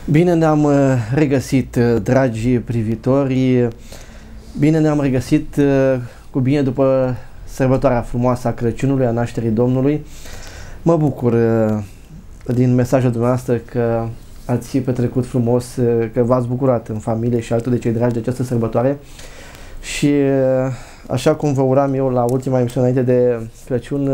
Bine ne-am regăsit, dragi privitori, bine ne-am regăsit cu bine după sărbătoarea frumoasă a Crăciunului, a nașterii Domnului. Mă bucur din mesajul dumneavoastră că ați petrecut frumos, că v-ați bucurat în familie și alături de cei dragi de această sărbătoare. Și așa cum vă uram eu la ultima emisiune înainte de Crăciun,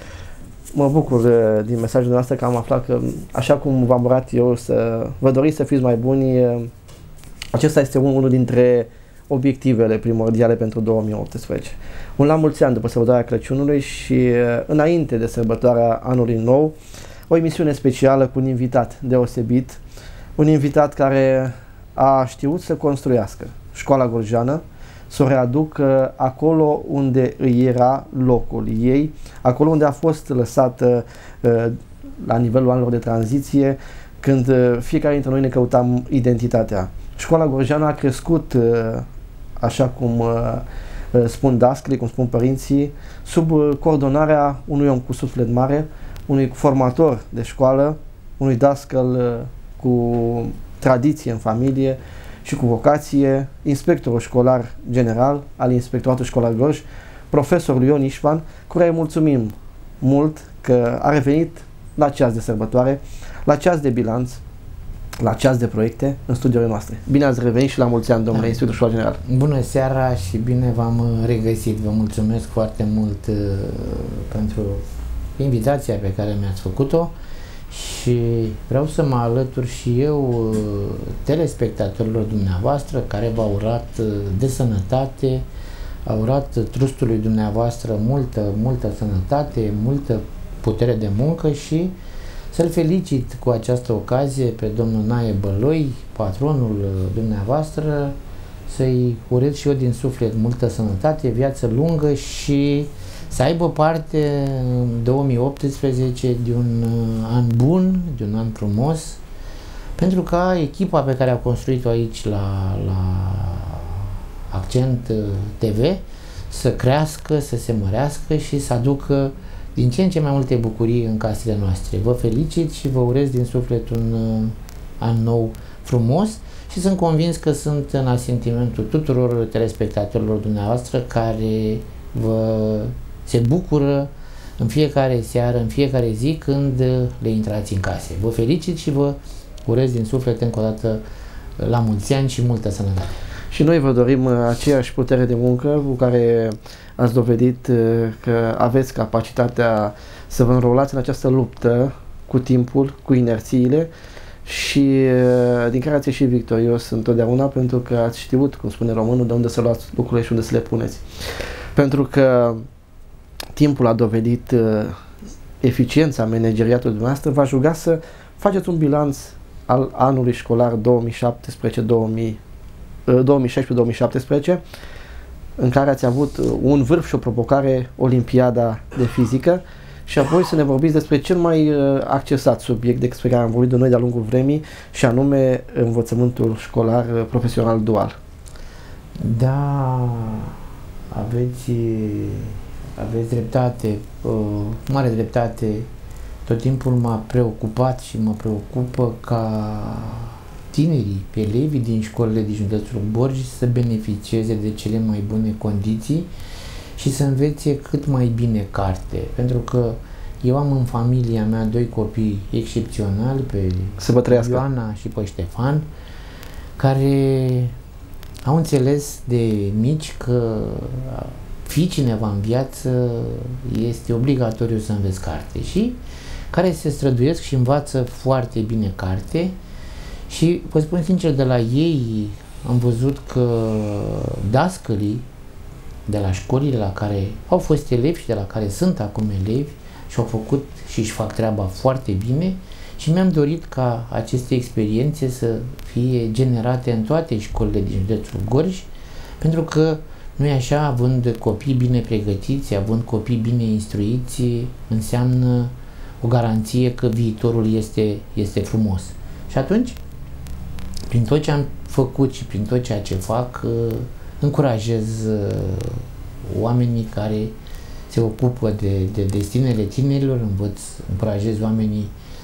mă bucur din mesajul noastră că am aflat că, așa cum v-am urat eu să vă doriți să fiți mai buni, acesta este unul dintre obiectivele primordiale pentru 2018. Un la mulți ani după sărbătoarea Crăciunului și înainte de sărbătoarea Anului Nou, o emisiune specială cu un invitat deosebit, un invitat care a știut să construiască Școala Gorjeană, să o readucă acolo unde îi era locul ei, acolo unde a fost lăsată la nivelul anilor de tranziție, când fiecare dintre noi ne căutam identitatea. Școala Gorjeană a crescut, așa cum spun dascălii, cum spun părinții, sub coordonarea unui om cu suflet mare, unui formator de școală, unui dascăl cu tradiție în familie și cu vocație, inspectorul școlar general al Inspectoratului Școlar Gorj, profesorul Ion Ișvan, căruia îi mulțumim mult că a revenit la ceas de sărbătoare, la ceas de bilanț, la ceas de proiecte în studiile noastre. Bine ați revenit și la mulți ani, domnule Inspector Școlar General. Bună seara și bine v-am regăsit. Vă mulțumesc foarte mult pentru invitația pe care mi-ați făcut-o și vreau să mă alătur și eu telespectatorilor dumneavoastră care v-au urat de sănătate, au urat trustului dumneavoastră multă sănătate, multă putere de muncă și să-l felicit cu această ocazie pe domnul Nae Băloi, patronul dumneavoastră, să-i urez și eu din suflet multă sănătate, viață lungă și să aibă parte în 2018 de un an bun, de un an frumos, pentru ca echipa pe care a construit-o aici la Accent TV să crească, să se mărească și să aducă din ce în ce mai multe bucurii în casele noastre. Vă felicit și vă urez din suflet un an nou frumos și sunt convins că sunt în asentimentul tuturor telespectatorilor dumneavoastră care se bucură în fiecare seară, în fiecare zi când le intrați în case. Vă felicit și vă urez din suflet încă o dată la mulți ani și multă sănătate. Și noi vă dorim aceeași putere de muncă cu care ați dovedit că aveți capacitatea să vă înrolați în această luptă cu timpul, cu inerțiile și din care ați ieșit victorios întotdeauna, pentru că ați știut, cum spune românul, de unde să luați lucrurile și unde să le puneți. Pentru că timpul a dovedit eficiența manageriatului dumneavoastră, v-aș ruga să faceți un bilanț al anului școlar 2016-2017, în care ați avut un vârf și o provocare, Olimpiada de fizică, și apoi să ne vorbiți despre cel mai accesat subiect despre care am vorbit de noi de-a lungul vremii, și anume învățământul școlar profesional dual. Da, aveți dreptate, mare dreptate. Tot timpul m-a preocupat și mă preocupă ca tinerii, elevii din școlile din județul Gorj să beneficieze de cele mai bune condiții și să învețe cât mai bine carte. Pentru că eu am în familia mea doi copii excepționali, pe Ioana și pe Ștefan, care au înțeles de mici că fii cineva în viață este obligatoriu să înveți carte și care se străduiesc și învață foarte bine carte. Și vă spun sincer, de la ei am văzut că dascălii de la școlile la care au fost elevi și de la care sunt acum elevi și-au făcut și își fac treaba foarte bine și mi-am dorit ca aceste experiențe să fie generate în toate școlile din județul Gorj, pentru că nu e așa, având copii bine pregătiți, având copii bine instruiți, înseamnă o garanție că viitorul este frumos. Și atunci, prin tot ce am făcut și prin tot ceea ce fac, încurajez oamenii care se ocupă de destinele tinerilor, încurajez oamenii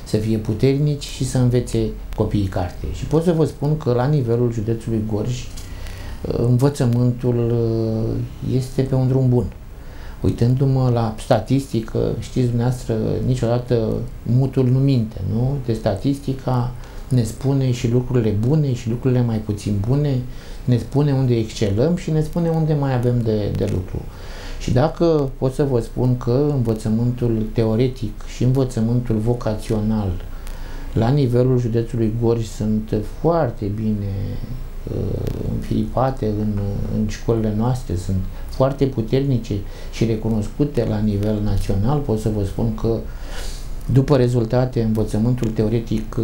să fie puternici și să învețe copiii carte. Și pot să vă spun că la nivelul județului Gorj învățământul este pe un drum bun. Uitându-mă la statistică, știți dumneavoastră, niciodată mutul nu minte, nu? De statistica ne spune și lucrurile bune și lucrurile mai puțin bune, ne spune unde excelăm și ne spune unde mai avem de lucru. Și dacă pot să vă spun că învățământul teoretic și învățământul vocațional la nivelul județului Gorj sunt foarte bine înfilipate în școlile noastre, sunt foarte puternice și recunoscute la nivel național, pot să vă spun că după rezultate învățământul teoretic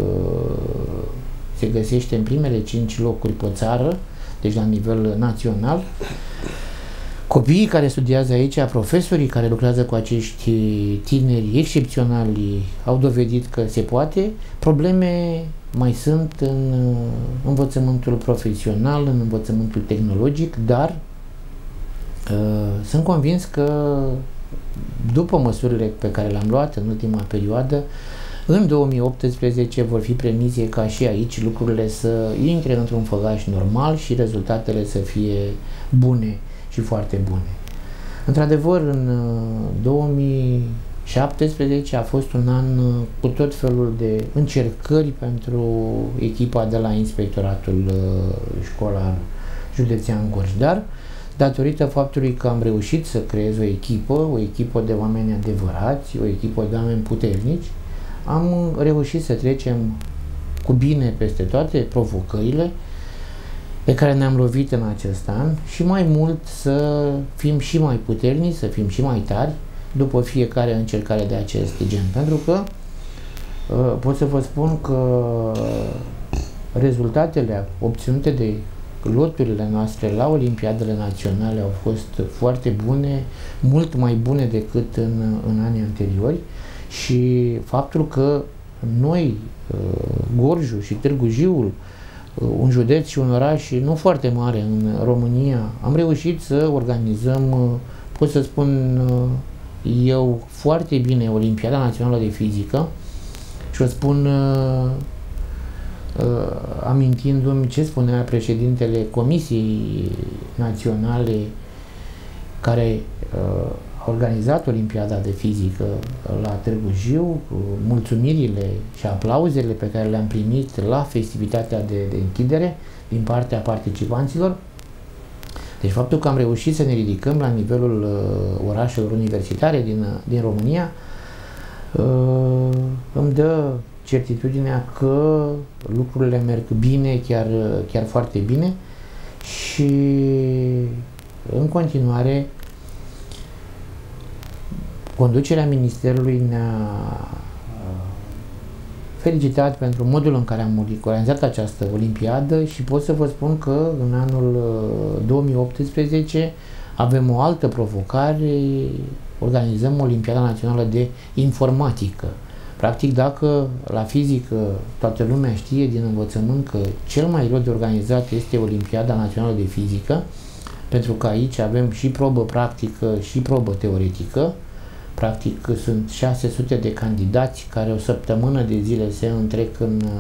se găsește în primele 5 locuri pe țară, deci la nivel național. Copiii care studiază aici, profesorii care lucrează cu acești tineri excepționali au dovedit că se poate. Probleme mai sunt în învățământul profesional, în învățământul tehnologic, dar sunt convins că după măsurile pe care le-am luat în ultima perioadă, în 2018 vor fi premize ca și aici lucrurile să intre într-un făgaș normal și rezultatele să fie bune și foarte bune. Într-adevăr, în 2017 a fost un an cu tot felul de încercări pentru echipa de la Inspectoratul Școlar Județean Gorj, dar datorită faptului că am reușit să creez o echipă de oameni adevărați, o echipă de oameni puternici, am reușit să trecem cu bine peste toate provocările pe care ne-am lovit în acest an și mai mult să fim și mai puternici, să fim și mai tari după fiecare încercare de acest gen. Pentru că pot să vă spun că rezultatele obținute de loturile noastre la Olimpiadele Naționale au fost foarte bune, mult mai bune decât în anii anteriori și faptul că noi, Gorjul și Târgu Jiul, un județ și un oraș nu foarte mare în România, am reușit să organizăm, pot să spun eu, foarte bine Olimpiada Națională de Fizică și o spun amintindu-mi ce spunea președintele Comisiei Naționale care a organizat Olimpiada de Fizică la Târgu Jiu, mulțumirile și aplauzele pe care le-am primit la festivitatea de închidere din partea participanților. Deci faptul că am reușit să ne ridicăm la nivelul orașelor universitare din România îmi dă certitudinea că lucrurile merg bine, chiar foarte bine și în continuare conducerea Ministerului ne-a felicitat pentru modul în care am organizat această olimpiadă și pot să vă spun că în anul 2018 avem o altă provocare, organizăm Olimpiada Națională de Informatică. Practic, dacă la fizică toată lumea știe din învățământ că cel mai greu de organizat este Olimpiada Națională de Fizică, pentru că aici avem și probă practică și probă teoretică. Practic sunt 600 de candidați care o săptămână de zile se întrec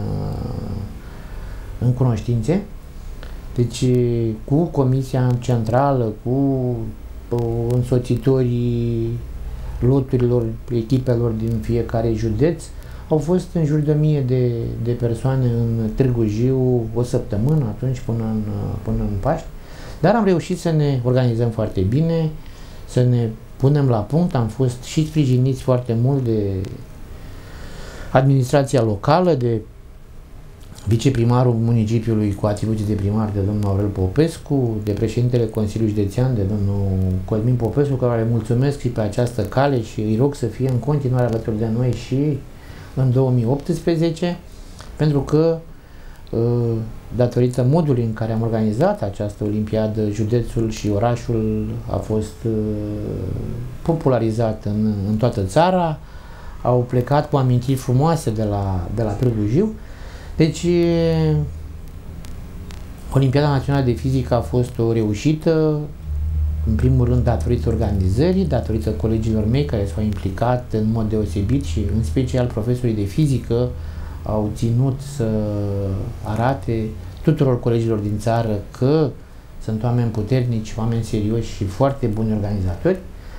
în cunoștințe. Deci cu Comisia Centrală, cu însoțitorii loturilor, echipelor din fiecare județ, au fost în jur de 1000 de persoane în Târgu Jiu o săptămână, atunci până în Paști. Dar am reușit să ne organizăm foarte bine, să ne punem la punct, am fost și sprijiniți foarte mult de administrația locală, de viceprimarul municipiului cu atribuții de primar, de domnul Aurel Popescu, de președintele Consiliului Județean, de domnul Cosmin Popescu, care le mulțumesc și pe această cale și îi rog să fie în continuare alături de noi și în 2018, pentru că datorită modului în care am organizat această olimpiadă, județul și orașul a fost popularizat în toată țara, au plecat cu amintiri frumoase de la Târgu Jiu. Deci, Olimpiada Națională de Fizică a fost o reușită, în primul rând datorită organizării, datorită colegilor mei care s-au implicat în mod deosebit și în special profesorii de fizică au ținut să arate tuturor colegilor din țară că sunt oameni puternici, oameni serioși și foarte buni organizatori.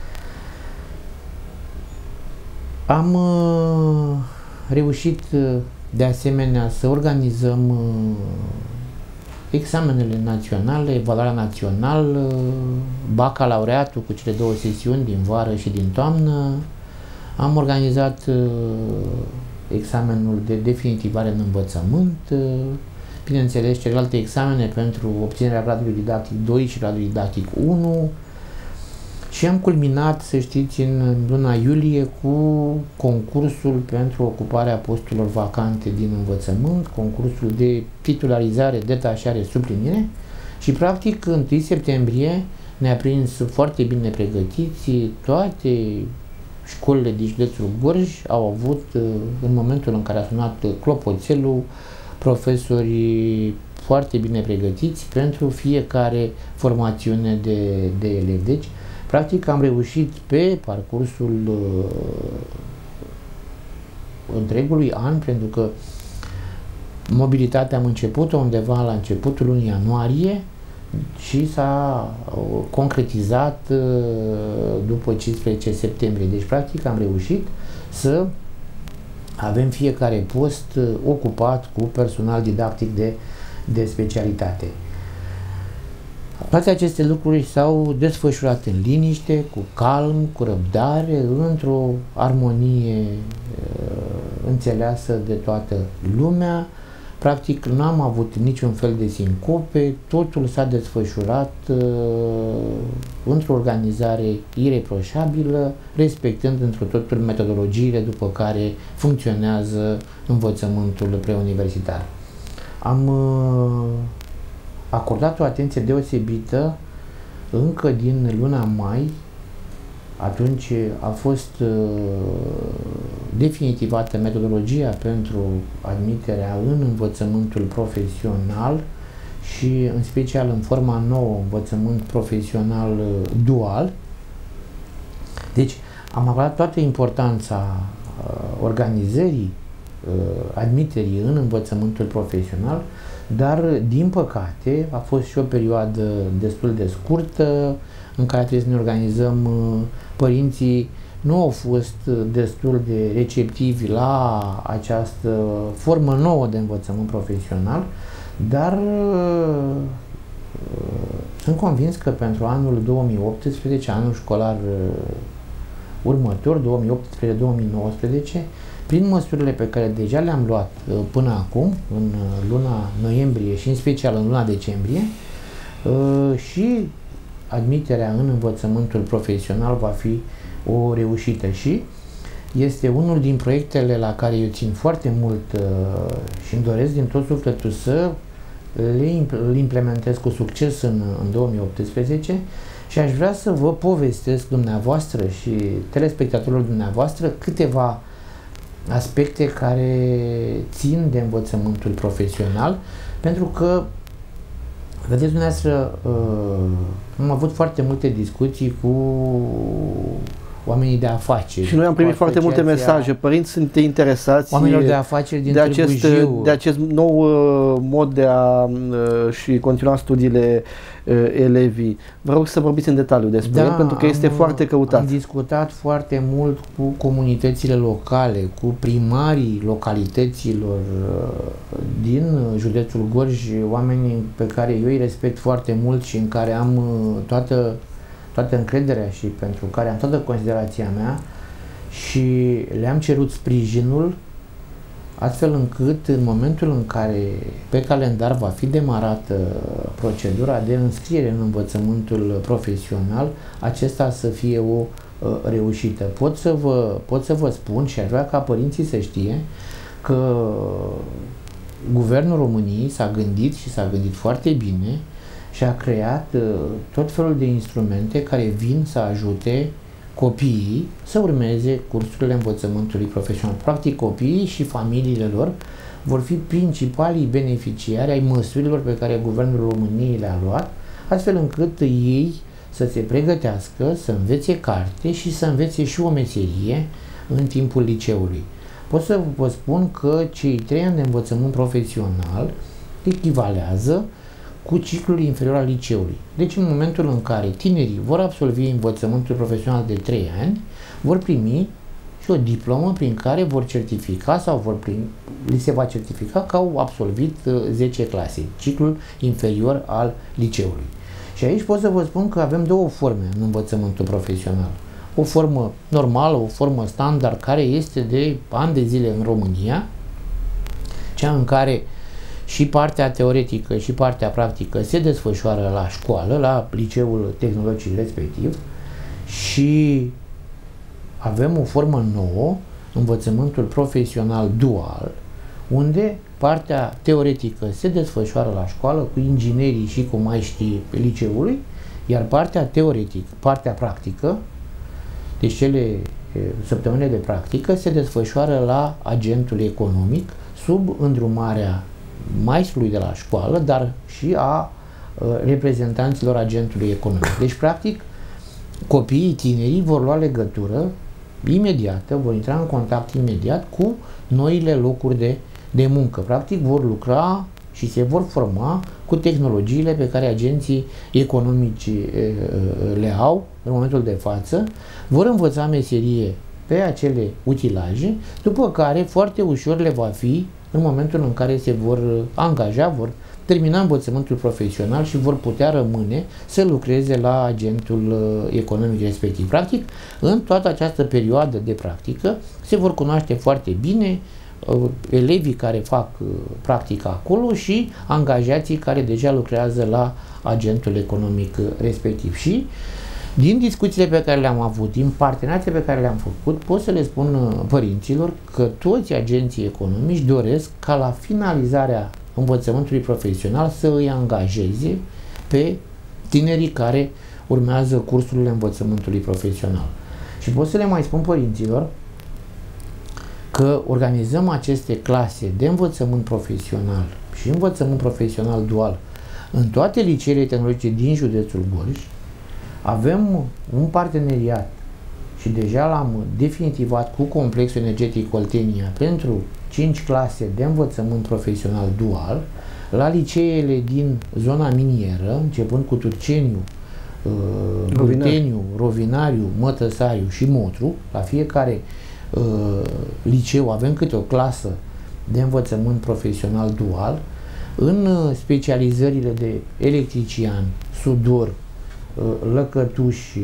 Am reușit de asemenea să organizăm examenele naționale, evaluarea națională, bacalaureatul cu cele două sesiuni din vară și din toamnă. Am organizat examenul de definitivare în învățământ, bineînțeles celelalte examene pentru obținerea gradului didactic 2 și gradului didactic 1 și am culminat, să știți, în luna iulie cu concursul pentru ocuparea posturilor vacante din învățământ, concursul de titularizare, detașare, suplinire și practic 1 septembrie ne-a prins foarte bine pregătiți. Toate școlile din județul Gorj au avut, în momentul în care a sunat clopoțelul, profesori foarte bine pregătiți pentru fiecare formațiune de elevi. Deci, practic, am reușit pe parcursul întregului an, pentru că mobilitatea am început-o undeva la începutul lunii ianuarie și s-a concretizat după 15 septembrie. Deci, practic, am reușit să avem fiecare post ocupat cu personal didactic de specialitate. Toate aceste lucruri s-au desfășurat în liniște, cu calm, cu răbdare, într-o armonie înțeleasă de toată lumea. Practic nu am avut niciun fel de sincope, totul s-a desfășurat într-o organizare ireproșabilă, respectând într totul metodologiile după care funcționează învățământul preuniversitar. Am acordat o atenție deosebită încă din luna mai. Atunci a fost definitivată metodologia pentru admiterea în învățământul profesional și în special în forma nouă, învățământ profesional dual. Deci am acordat toată importanța organizării admiterii în învățământul profesional, dar din păcate a fost și o perioadă destul de scurtă în care trebuie să ne organizăm. Părinții nu au fost destul de receptivi la această formă nouă de învățământ profesional, dar sunt convins că pentru anul 2018, anul școlar următor, 2018-2019, prin măsurile pe care deja le-am luat până acum, în luna noiembrie și în special în luna decembrie, și admiterea în învățământul profesional va fi o reușită și este unul din proiectele la care eu țin foarte mult și îmi doresc din tot sufletul să le implementez cu succes în 2018 și aș vrea să vă povestesc dumneavoastră și telespectatorilor dumneavoastră câteva aspecte care țin de învățământul profesional, pentru că vedeți dumneavoastră, am avut foarte multe discuții cu oamenii de afaceri. Și noi am primit foarte multe mesaje. Părinți sunt interesați oamenilor de afaceri din de acest nou mod de a și continua studiile elevii. Vă rog să vorbiți în detaliu despre el, pentru că este foarte căutat. Am discutat foarte mult cu comunitățile locale, cu primarii localităților din județul Gorj, oamenii pe care eu îi respect foarte mult și în care am toată încrederea și pentru care am toată considerația mea, și le-am cerut sprijinul astfel încât în momentul în care pe calendar va fi demarată procedura de înscriere în învățământul profesional, acesta să fie o reușită. Pot să vă spun și aș vrea ca părinții să știe că Guvernul României s-a gândit și s-a gândit foarte bine și a creat tot felul de instrumente care vin să ajute copiii să urmeze cursurile învățământului profesional. Practic, copiii și familiile lor vor fi principalii beneficiari ai măsurilor pe care Guvernul României le-a luat, astfel încât ei să se pregătească, să învețe carte și să învețe și o meserie în timpul liceului. Pot să vă spun că cei 3 ani de învățământ profesional echivalează cu ciclul inferior al liceului. Deci în momentul în care tinerii vor absolvi învățământul profesional de 3 ani, vor primi și o diplomă prin care vor certifica sau li se va certifica că au absolvit 10 clase, ciclul inferior al liceului. Și aici pot să vă spun că avem 2 forme în învățământul profesional. O formă normală, o formă standard, care este de ani de zile în România, cea în care și partea teoretică și partea practică se desfășoară la școală, la liceul tehnologic respectiv, și avem o formă nouă, învățământul profesional dual, unde partea teoretică se desfășoară la școală cu inginerii și cu maestrii liceului, iar partea teoretică, partea practică, deci săptămânile de practică, se desfășoară la agentul economic sub îndrumarea maestrului de la școală, dar și a reprezentanților agentului economic. Deci, practic, copiii tinerii vor lua legătură imediată, vor intra în contact imediat cu noile locuri de muncă. Practic, vor lucra și se vor forma cu tehnologiile pe care agenții economici le au în momentul de față, vor învăța meserie pe acele utilaje, după care foarte ușor le va fi în momentul în care se vor angaja, vor termina învățământul profesional și vor putea rămâne să lucreze la agentul economic respectiv. Practic, în toată această perioadă de practică se vor cunoaște foarte bine elevii care fac practica acolo și angajații care deja lucrează la agentul economic respectiv. Și din discuțiile pe care le-am avut, din parteneriatele pe care le-am făcut, pot să le spun părinților că toți agenții economici doresc ca la finalizarea învățământului profesional să îi angajeze pe tinerii care urmează cursurile învățământului profesional. Și pot să le mai spun părinților că organizăm aceste clase de învățământ profesional și învățământ profesional dual în toate liceele tehnologice din județul Gorj. Avem un parteneriat și deja l-am definitivat cu Complexul Energetic Oltenia pentru 5 clase de învățământ profesional dual la liceele din zona minieră, începând cu Turceniu, Bârteniu, Rovinariu, Mătăsariu și Motru. La fiecare liceu avem câte o clasă de învățământ profesional dual în specializările de electrician, sudor, lăcătuși,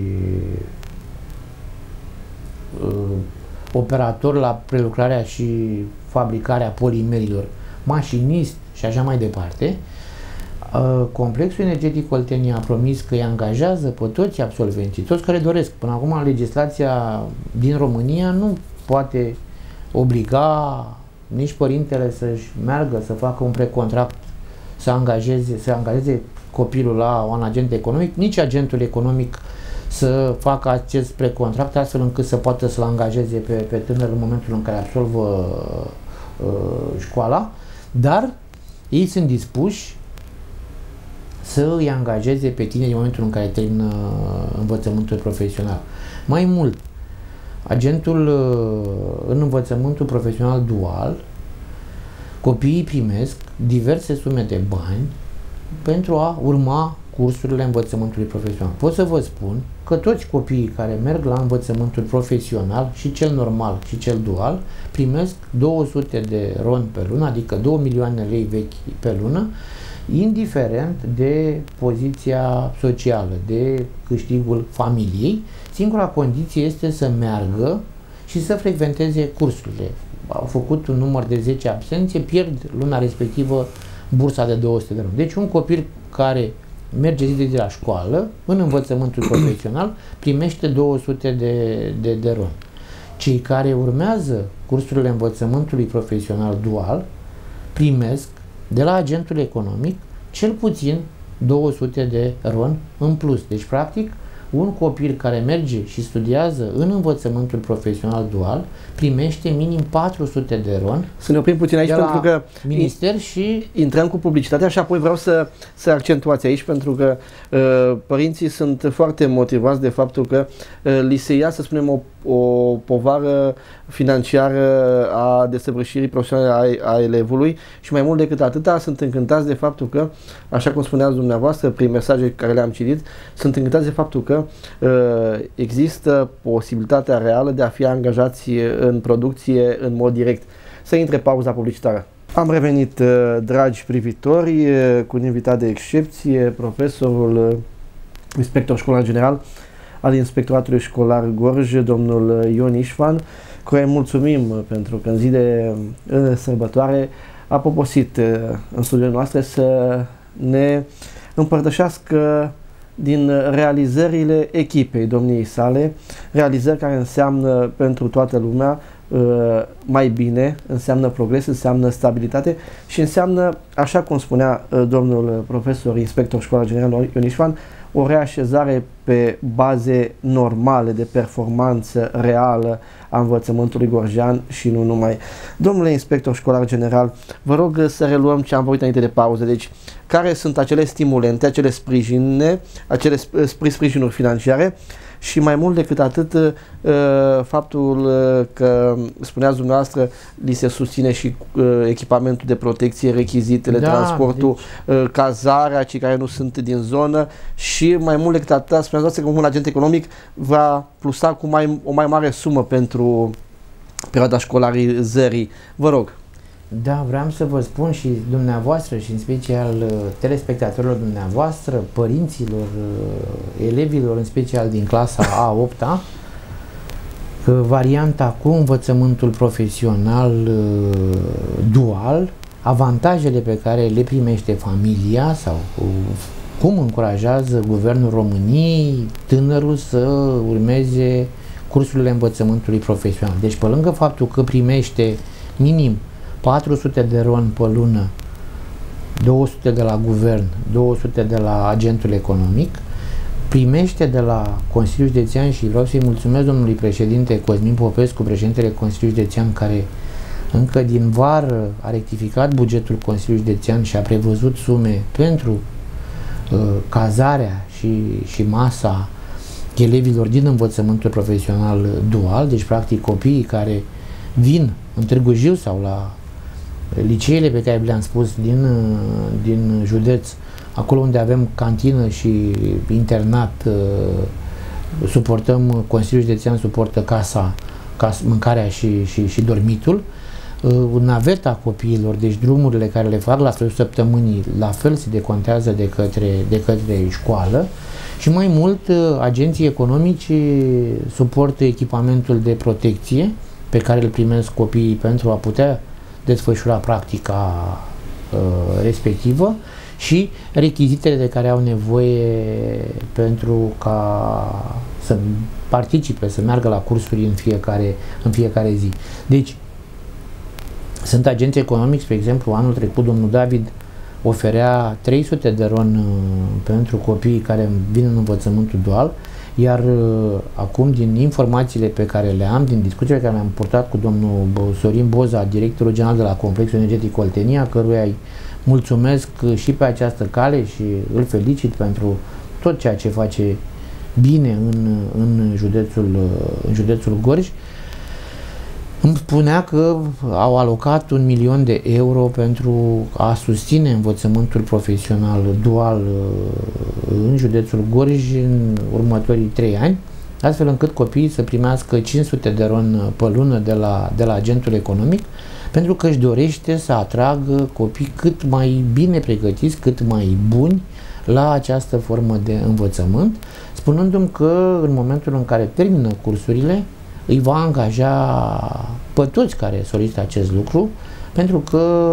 operator la prelucrarea și fabricarea polimerilor, mașinist și așa mai departe. Complexul Energetic Oltenia a promis că îi angajează pe toți absolvenții, toți care doresc. Până acum legislația din România nu poate obliga nici părintele să-și meargă să facă un precontract, să angajeze copilul la un agent economic, nici agentul economic să facă acest precontract astfel încât să poată să-l angajeze pe tânăr în momentul în care absolvă școala, dar ei sunt dispuși să îi angajeze pe tineri în momentul în care termină învățământul profesional. Mai mult, agentul în învățământul profesional dual, copiii primesc diverse sume de bani pentru a urma cursurile învățământului profesional. Pot să vă spun că toți copiii care merg la învățământul profesional, și cel normal și cel dual, primesc 200 de RON pe lună, adică 2 milioane lei vechi pe lună, indiferent de poziția socială, de câștigul familiei. Singura condiție este să meargă și să frecventeze cursurile. Au făcut un număr de 10 absențe, pierd luna respectivă bursa de 200 de RON. Deci un copil care merge zi de zi la școală, în învățământul profesional, primește 200 de RON. Cei care urmează cursurile învățământului profesional dual primesc de la agentul economic cel puțin 200 de RON în plus. Deci, practic, un copil care merge și studiază în învățământul profesional dual primește minim 400 de RON. Să ne oprim puțin aici pentru că minister și intrăm cu publicitatea și apoi vreau să accentuați aici pentru că părinții sunt foarte motivați de faptul că li se ia, să spunem, o povară financiară a desăvârșirii profesionale a elevului și mai mult decât atâta sunt încântați de faptul că, așa cum spuneați dumneavoastră prin mesaje care le-am citit, sunt încântați de faptul că există posibilitatea reală de a fi angajați în producție în mod direct. Să intre pauza publicitară. Am revenit, dragi privitori, cu un invitat de excepție, profesorul inspector școlar general al Inspectoratului Școlar Gorj, domnul Ion Ișvan, care mulțumim pentru că în zi de sărbătoare a poposit în studiul noastre să ne împărtășească din realizările echipei domniei sale, realizări care înseamnă pentru toată lumea mai bine, înseamnă progres, înseamnă stabilitate și înseamnă, așa cum spunea domnul profesor inspector școlar general Ion Ișvan, o reașezare pe baze normale de performanță reală a învățământului gorjean și nu numai. Domnule inspector școlar general, vă rog să reluăm ce am vorbit înainte de pauză. Deci, care sunt acele stimulente, acele sprijinuri financiare și mai mult decât atât faptul că, spuneați dumneavoastră, li se susține și echipamentul de protecție, rechizitele, transportul, cazarea, cei care nu sunt din zonă și mai mult decât atât, spuneați dumneavoastră că un agent economic va plusa cu o mai mare sumă pentru perioada școlarizării. Vă rog. Da, vreau să vă spun și dumneavoastră și în special telespectatorilor dumneavoastră, părinților, elevilor, în special din clasa a 8-a, varianta cu învățământul profesional dual, avantajele pe care le primește familia sau cum încurajează Guvernul României tânărul să urmeze cursurile învățământului profesional. Deci, pe lângă faptul că primește minim 400 de RON pe lună, 200 de la guvern, 200 de la agentul economic, primește de la Consiliul Județean și vreau să-i mulțumesc domnului președinte Cosmin Popescu, președintele Consiliului Județean, care încă din vară a rectificat bugetul Consiliului Județean și a prevăzut sume pentru cazarea și masa elevilor din învățământul profesional dual, deci practic copiii care vin în Târgu Jiu sau la liceele pe care le-am spus din județ, acolo unde avem cantină și internat, suportăm, Consiliul Județean suportă mâncarea și dormitul, naveta copiilor, deci drumurile care le fac la sfârșitul săptămânii, la fel se decontează de către școală și mai mult agenții economici suportă echipamentul de protecție pe care îl primesc copiii pentru a putea desfășura practica respectivă și rechizitele de care au nevoie pentru ca să participe, să meargă la cursuri în fiecare zi. Deci, sunt agenți economici, spre exemplu, anul trecut domnul David oferea 300 de RON pentru copiii care vin în învățământul dual, iar acum, din informațiile pe care le am, din discuțiile care le-am purtat cu domnul Sorin Boza, directorul general de la Complexul Energetic Oltenia, căruia îi mulțumesc și pe această cale și îl felicit pentru tot ceea ce face bine în județul Gorj, îmi spunea că au alocat 1 milion de euro pentru a susține învățământul profesional dual în județul Gorj în următorii 3 ani, astfel încât copiii să primească 500 de RON pe lună de la agentul economic, pentru că își dorește să atragă copii cât mai bine pregătiți, cât mai buni la această formă de învățământ, spunându-mi că în momentul în care termină cursurile, îi va angaja pe toți care solicită acest lucru, pentru că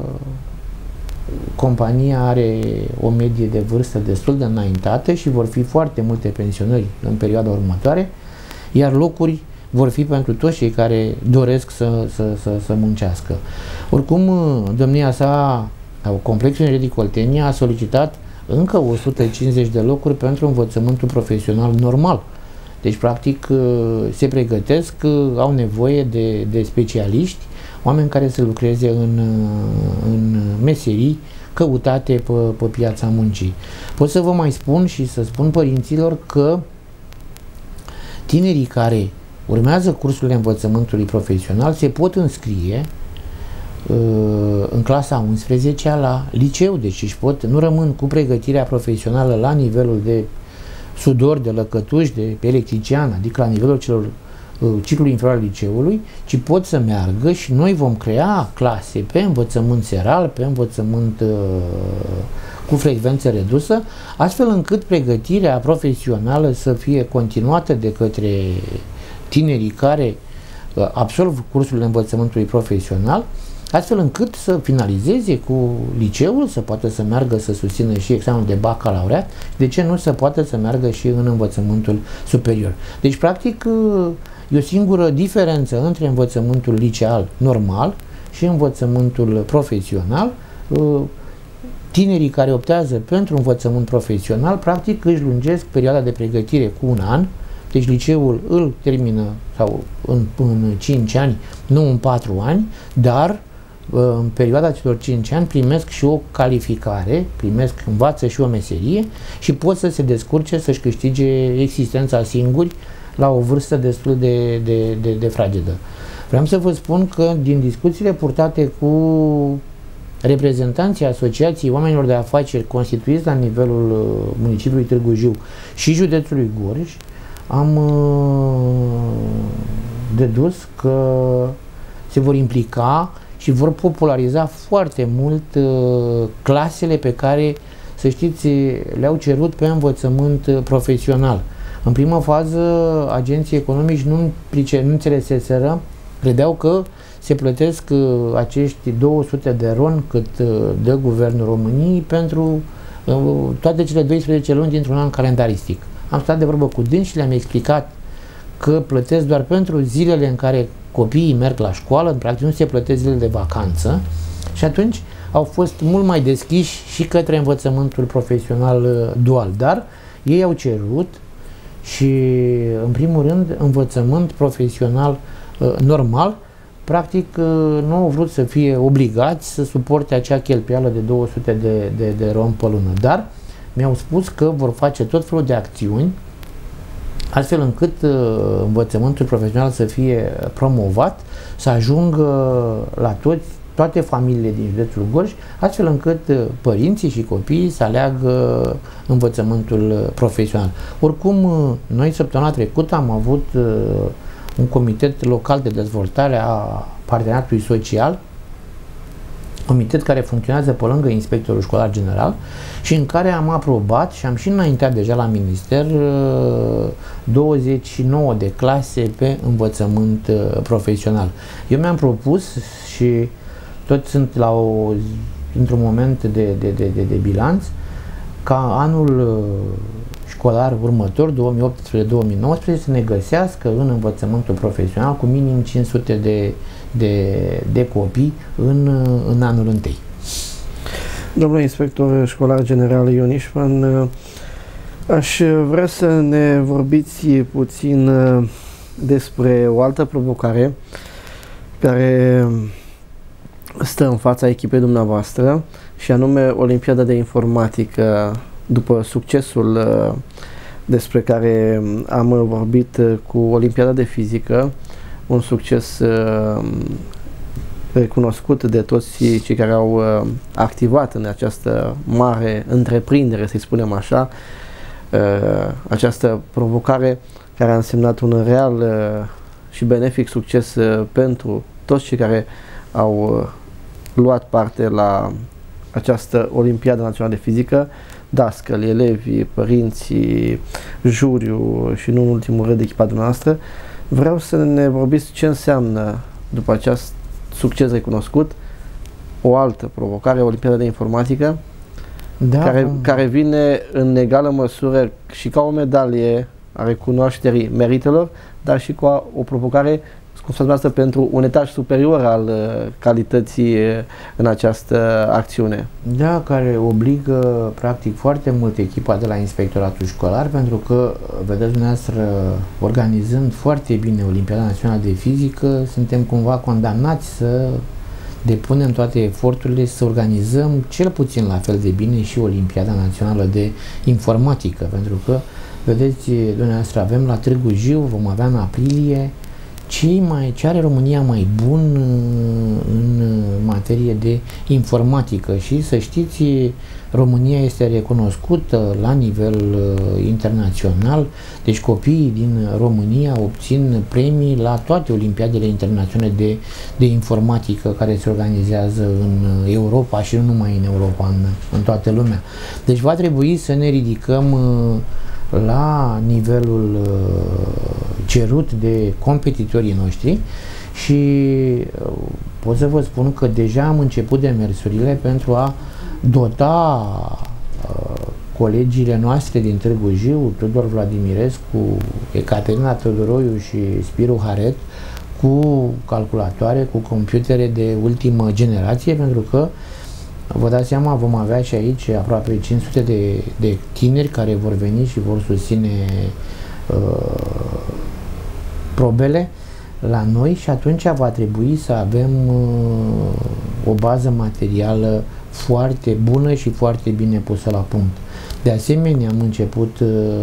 compania are o medie de vârstă destul de înaintată și vor fi foarte multe pensionări în perioada următoare, iar locuri vor fi pentru toți cei care doresc să muncească. Oricum, domnia sa, Complexul Energetic Oltenia, a solicitat încă 150 de locuri pentru învățământul profesional normal. Deci, practic, se pregătesc, au nevoie de specialiști, oameni care să lucreze în meserii căutate pe piața muncii. Pot să vă mai spun și să spun părinților că tinerii care urmează cursurile învățământului profesional se pot înscrie în clasa 11-a la liceu, deci nu rămân cu pregătirea profesională la nivelul de sudor, de lăcătuși, de electrician, adică la nivelul ciclului inferior al liceului, ci pot să meargă și noi vom crea clase pe învățământ seral, pe învățământ cu frecvență redusă, astfel încât pregătirea profesională să fie continuată de către tinerii care absolvă cursurile învățământului profesional, astfel încât să finalizeze cu liceul, să poată să meargă să susțină și examenul de bacalaureat, de ce nu să poată să meargă și în învățământul superior. Deci, practic, e o singură diferență între învățământul liceal normal și învățământul profesional. Tinerii care optează pentru învățământ profesional, practic, își lungesc perioada de pregătire cu un an, deci liceul îl termină sau în 5 ani, nu în 4 ani, dar în perioada celor 5 ani primesc și o calificare, învață și o meserie și pot să se descurce, să-și câștige existența singuri la o vârstă destul de fragedă. Vreau să vă spun că din discuțiile purtate cu reprezentanții Asociației Oamenilor de Afaceri constituiți la nivelul municipiului Târgu Jiu și județului Gorj, am dedus că se vor implica și vor populariza foarte mult clasele pe care, să știți, le-au cerut pe învățământ profesional. În primă fază, agenții economici nu înțeleseseră, credeau că se plătesc acești 200 de ron cât dă Guvernul României pentru toate cele 12 luni dintr-un an calendaristic. Am stat de vorbă cu dânsi și le-am explicat că plătesc doar pentru zilele în care copiii merg la școală, în practic nu se plătesc zilele de vacanță, și atunci au fost mult mai deschiși și către învățământul profesional dual, dar ei au cerut și, în primul rând, învățământ profesional normal. Practic, nu au vrut să fie obligați să suporte acea cheltuială de 200 de ron pe lună, dar mi-au spus că vor face tot felul de acțiuni astfel încât învățământul profesional să fie promovat, să ajungă la toate familiile din județul Gorj, astfel încât părinții și copiii să aleagă învățământul profesional. Oricum, noi săptămâna trecută am avut un comitet local de dezvoltare a parteneriatului social, comitet care funcționează pe lângă inspectorul școlar general și în care am aprobat și am și înaintat deja la minister 29 de clase pe învățământ profesional. Eu mi-am propus și toți sunt într-un moment de bilanț ca anul școlar următor, 2018-2019, să ne găsească în învățământul profesional cu minim 500 de copii în anul întâi. Domnule inspector școlar general Ion Ișvan, aș vrea să ne vorbiți puțin despre o altă provocare care stă în fața echipei dumneavoastră, și anume Olimpiada de Informatică. După succesul despre care am vorbit cu Olimpiada de Fizică, un succes recunoscut de toți cei care au activat în această mare întreprindere, să-i spunem așa, această provocare care a însemnat un real și benefic succes pentru toți cei care au luat parte la această Olimpiadă Națională de Fizică, dascăli, elevi, părinții, juriu și nu în ultimul rând echipa dumneavoastră. Vreau să ne vorbiți ce înseamnă, după acest succes recunoscut, o altă provocare, Olimpiada de Informatică, care vine în egală măsură și ca o medalie a recunoașterii meritelor, dar și cu o provocare cum spuneați dumneavoastră, pentru un etaj superior al calității în această acțiune. Da, care obligă practic foarte mult echipa de la Inspectoratul Școlar, pentru că, vedeți dumneavoastră, organizând foarte bine Olimpiada Națională de Fizică, suntem cumva condamnați să depunem toate eforturile să organizăm cel puțin la fel de bine și Olimpiada Națională de Informatică, pentru că, vedeți dumneavoastră, avem la Târgu Jiu, vom avea în aprilie, ce are România mai bun în materie de informatică și să știți, România este recunoscută la nivel internațional, deci copiii din România obțin premii la toate olimpiadele internaționale de informatică care se organizează în Europa și nu numai în Europa, în toată lumea. Deci va trebui să ne ridicăm la nivelul cerut de competitorii noștri și pot să vă spun că deja am început demersurile pentru a dota colegiile noastre din Târgu Jiu, Tudor Vladimirescu, Ecaterina Todoroiu și Spiru Haret, cu calculatoare, cu computere de ultimă generație, pentru că vă dați seama, vom avea și aici aproape 500 de tineri care vor veni și vor susține probele la noi și atunci va trebui să avem o bază materială foarte bună și foarte bine pusă la punct. De asemenea, am început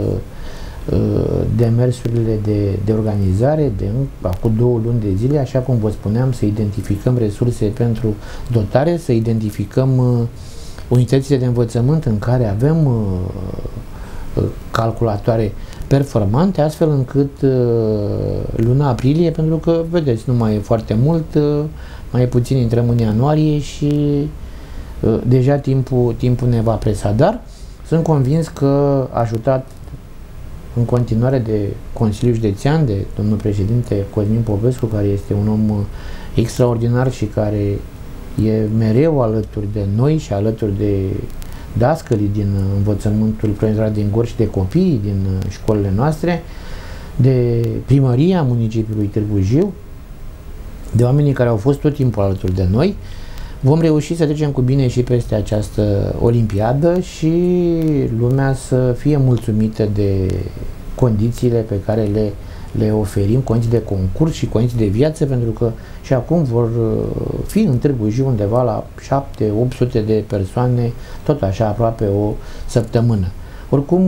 demersurile de organizare acum 2 luni de zile, așa cum vă spuneam, să identificăm resurse pentru dotare, să identificăm unitățile de învățământ în care avem calculatoare performante, astfel încât luna aprilie, pentru că, vedeți, nu mai e foarte mult, mai puțin intrăm în ianuarie și deja timpul ne va presa, dar sunt convins că, ajutat în continuare de Consiliul Județean, de domnul președinte Cosmin Popescu, care este un om extraordinar și care e mereu alături de noi și alături de dascălii din învățământul preuniversitar din Gorj și de copiii din școlile noastre, de primăria municipiului Târgu Jiu, de oamenii care au fost tot timpul alături de noi, vom reuși să trecem cu bine și peste această olimpiadă și lumea să fie mulțumită de condițiile pe care le oferim, condiții de concurs și condiții de viață, pentru că și acum vor fi în Târgu Jiu undeva la 700-800 de persoane, tot așa aproape o săptămână. Oricum,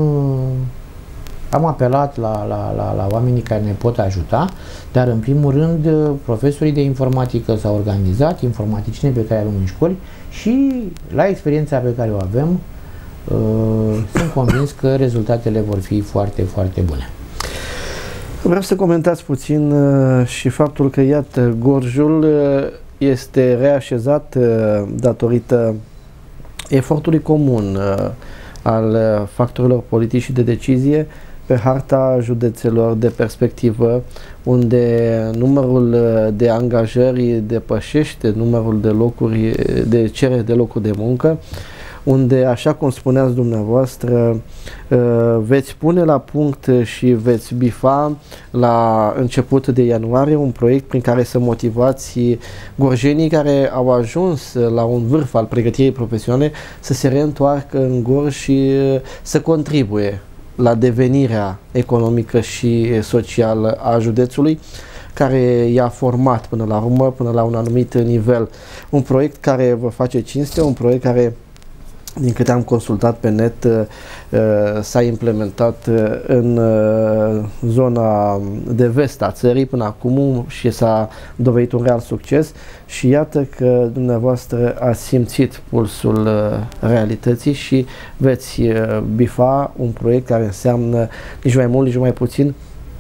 am apelat la oamenii care ne pot ajuta, dar în primul rând profesorii de informatică s-au organizat, informaticienii pe care avem în școli și la experiența pe care o avem sunt convins că rezultatele vor fi foarte, foarte bune. Vreau să comentați puțin și faptul că, iată, Gorjul este reașezat datorită efortului comun al factorilor politici și de decizie pe harta județelor de perspectivă, unde numărul de angajări depășește numărul de locuri, de cereri de locuri de muncă, unde, așa cum spuneați dumneavoastră, veți pune la punct și veți bifa la început de ianuarie un proiect prin care să motivați gorjenii care au ajuns la un vârf al pregătirii profesionale să se reîntoarcă în Gorj și să contribuie la devenirea economică și socială a județului, care i-a format până la urmă, până la un anumit nivel. Un proiect care vă face cinste, un proiect care, din câte am consultat pe net, s-a implementat în zona de vest a țării până acum și s-a dovedit un real succes și iată că dumneavoastră ați simțit pulsul realității și veți bifa un proiect care înseamnă nici mai mult, nici mai puțin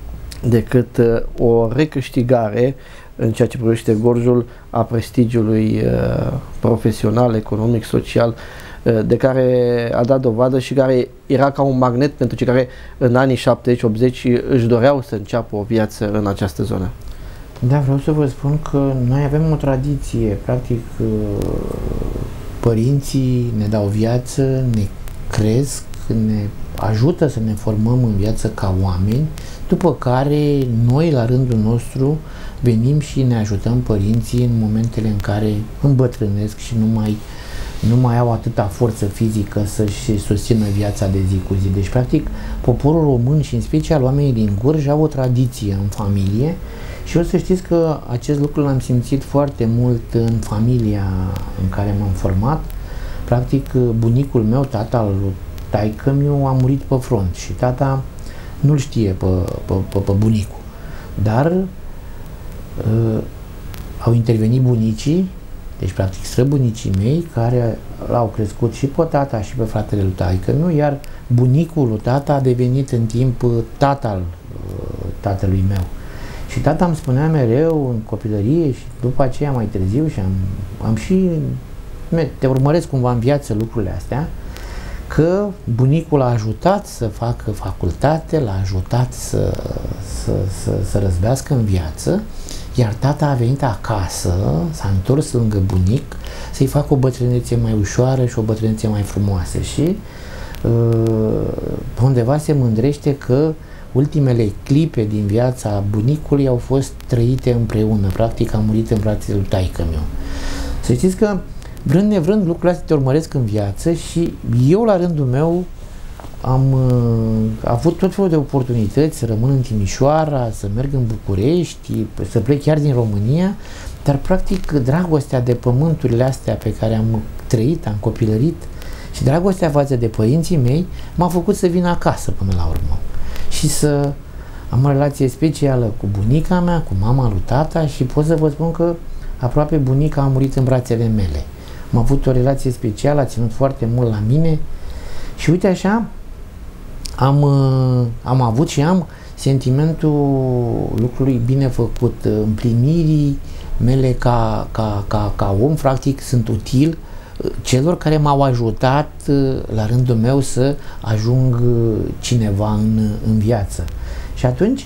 decât o recâștigare în ceea ce privește Gorjul a prestigiului profesional, economic, social, de care a dat dovadă și care era ca un magnet pentru cei care în anii 70-80 își doreau să înceapă o viață în această zonă. Da, vreau să vă spun că noi avem o tradiție, practic părinții ne dau viață, ne cresc, ne ajută să ne formăm în viață ca oameni, după care noi, la rândul nostru, venim și ne ajutăm părinții în momentele în care îmbătrânesc și nu mai au atâta forță fizică să-și susțină viața de zi cu zi. Deci, practic, poporul român și în special oamenii din Gorj au o tradiție în familie și o să știți că acest lucru l-am simțit foarte mult în familia în care m-am format. Practic, bunicul meu, tata lui taică-miu, a murit pe front și tata nu-l știe pe bunicul. Dar au intervenit bunicii, deci practic străbunicii mei, care l-au crescut și pe tata și pe fratele lui taică-miu, iar bunicul lui tata a devenit în timp tatălui meu. Și tata îmi spunea mereu în copilărie și după aceea mai târziu și am și te urmăresc cumva în viață lucrurile astea, că bunicul l-a ajutat să facă facultate, l-a ajutat să răzbească în viață, iar tata a venit acasă, s-a întors lângă bunic să-i facă o bătrânețe mai ușoară și o bătrânețe mai frumoasă și undeva se mândrește că ultimele clipe din viața bunicului au fost trăite împreună, practic a murit în brațele lui taică-miu. Să știți că vrând nevrând lucrurile astea te urmăresc în viață și eu la rândul meu am avut tot felul de oportunități să rămân în Timișoara, să merg în București, să plec chiar din România, dar practic dragostea de pământurile astea pe care am trăit, am copilărit și dragostea față de părinții mei m-a făcut să vin acasă până la urmă și să am o relație specială cu bunica mea, cu mama lui tata și pot să vă spun că aproape bunica a murit în brațele mele. Am avut o relație specială, a ținut foarte mult la mine și uite așa am avut și am sentimentul lucrului bine făcut, împlinirii mele ca om, practic sunt util celor care m-au ajutat la rândul meu să ajung cineva în viață. Și atunci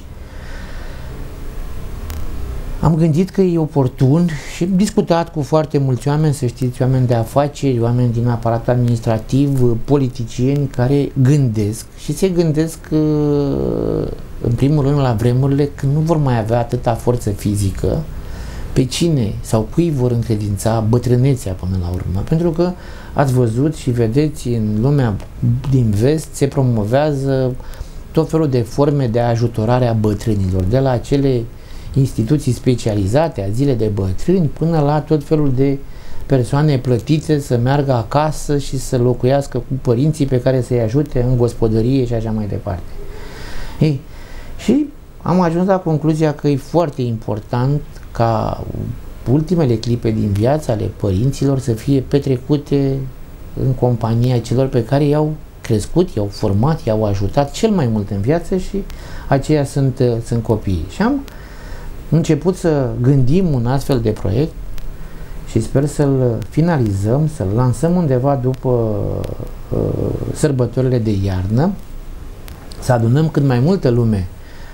am gândit că e oportun și am discutat cu foarte mulți oameni, să știți, oameni de afaceri, oameni din aparatul administrativ, politicieni care gândesc și se gândesc în primul rând la vremurile când nu vor mai avea atâta forță fizică, pe cine sau cui vor încredința bătrânețea până la urmă. Pentru că ați văzut și vedeți în lumea din vest se promovează tot felul de forme de ajutorare a bătrânilor, de la acele instituții specializate, azile de bătrâni, până la tot felul de persoane plătite să meargă acasă și să locuiască cu părinții pe care să-i ajute în gospodărie și așa mai departe. Ei, și am ajuns la concluzia că e foarte important ca ultimele clipe din viața ale părinților să fie petrecute în compania celor pe care i-au crescut, i-au format, i-au ajutat cel mai mult în viață și aceia sunt copiii. Și am început să gândim un astfel de proiect și sper să-l finalizăm, să-l lansăm undeva după sărbătorile de iarnă, să adunăm cât mai multă lume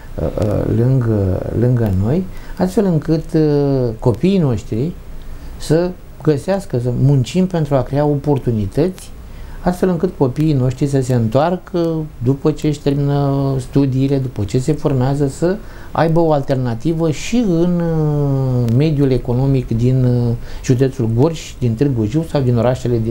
lângă noi, astfel încât copiii noștri să găsească, să muncim pentru a crea oportunități, astfel încât copiii noștri să se întoarcă după ce își termină studiile, după ce se formează, să aibă o alternativă și în mediul economic din județul Gorj, din Târgu Jiu sau din orașele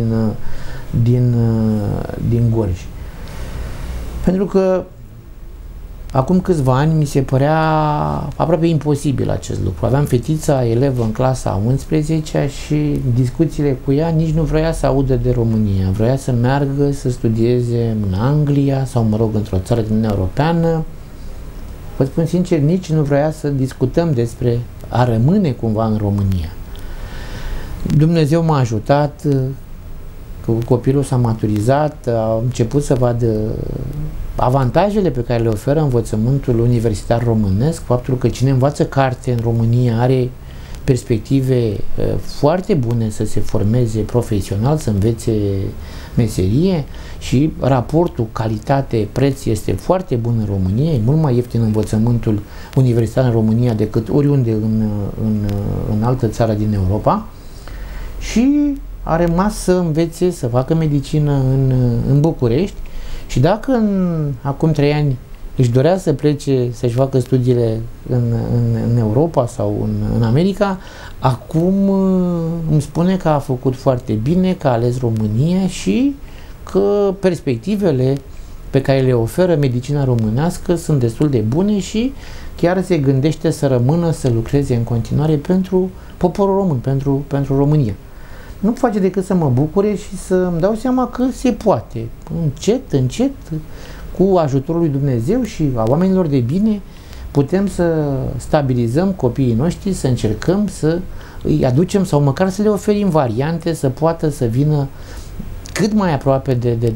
din Gorj. Pentru că acum câțiva ani mi se părea aproape imposibil acest lucru. Aveam fetița elevă în clasa 11-a și discuțiile cu ea nici nu vrea să audă de România. Vrea să meargă să studieze în Anglia sau, mă rog, într-o țară din Uniunea Europeană. Vă spun sincer, nici nu vrea să discutăm despre a rămâne cumva în România. Dumnezeu m-a ajutat, că copilul s-a maturizat, a început să vadă avantajele pe care le oferă învățământul universitar românesc, faptul că cine învață carte în România are perspective foarte bune să se formeze profesional, să învețe meserie și raportul calitate-preț este foarte bun în România, e mult mai ieftin învățământul universitar în România decât oriunde în altă țară din Europa și a rămas să învețe, să facă medicină în București Și dacă acum 3 ani își dorea să plece, să-și facă studiile în Europa sau în America, acum îmi spune că a făcut foarte bine, că a ales România și că perspectivele pe care le oferă medicina românească sunt destul de bune și chiar se gândește să rămână, să lucreze în continuare pentru poporul român, pentru România. Nu face decât să mă bucure și să îmi dau seama că se poate, încet, încet, cu ajutorul lui Dumnezeu și a oamenilor de bine, putem să stabilizăm copiii noștri, să încercăm să îi aducem sau măcar să le oferim variante, să poată să vină cât mai aproape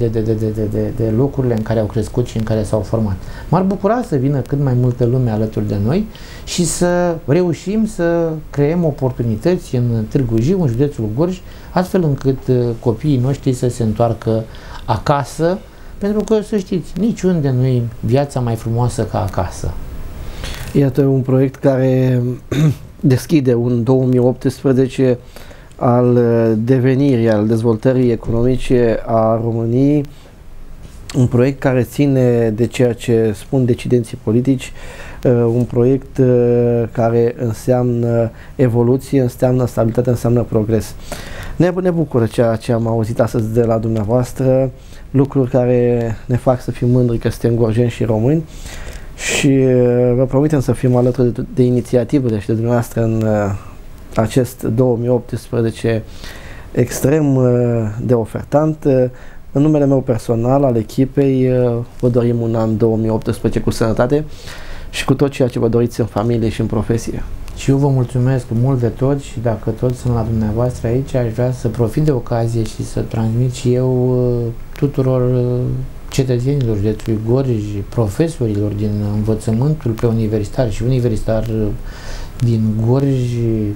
de locurile în care au crescut și în care s-au format. M-ar bucura să vină cât mai multă lume alături de noi și să reușim să creăm oportunități în Târgu Jiu, în județul Gorj, astfel încât copiii noștri să se întoarcă acasă, pentru că, să știți, niciunde nu e viața mai frumoasă ca acasă. Iată un proiect care deschide un 2018 al devenirii, al dezvoltării economice a României, un proiect care ține de ceea ce spun decidenții politici, un proiect care înseamnă evoluție, înseamnă stabilitate, înseamnă progres. Ne bucură ceea ce am auzit astăzi de la dumneavoastră, lucruri care ne fac să fim mândri că suntem gorjeni și români și vă promitem să fim alături de inițiativele și de dumneavoastră în acest 2018 extrem de ofertant. În numele meu personal, al echipei, vă dorim un an 2018 cu sănătate și cu tot ceea ce vă doriți în familie și în profesie. Și eu vă mulțumesc mult de tot și dacă toți sunt la dumneavoastră aici, aș vrea să profit de ocazie și să transmit și eu tuturor cetățenilor județului Gorj, profesorilor din învățământul preuniversitar și universitar din Gorj,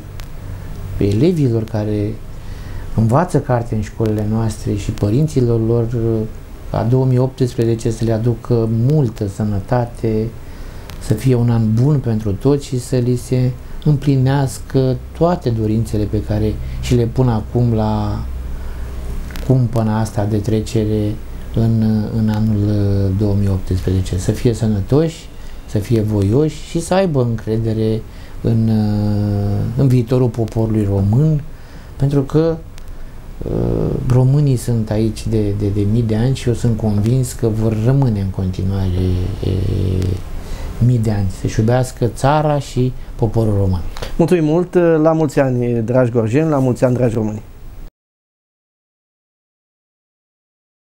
pe elevilor care învață carte în școlile noastre și părinților lor, ca 2018 să le aducă multă sănătate, să fie un an bun pentru toți și să li se împlinească toate dorințele pe care și le pun acum la cumpăna asta de trecere în anul 2018. Să fie sănătoși, să fie voioși și să aibă încredere în viitorul poporului român, pentru că românii sunt aici de mii de ani și eu sunt convins că vor rămâne în continuare mii de ani, să-și iubească țara și poporul român. Mulțumim mult, la mulți ani, dragi gorjeni, la mulți ani, dragi români!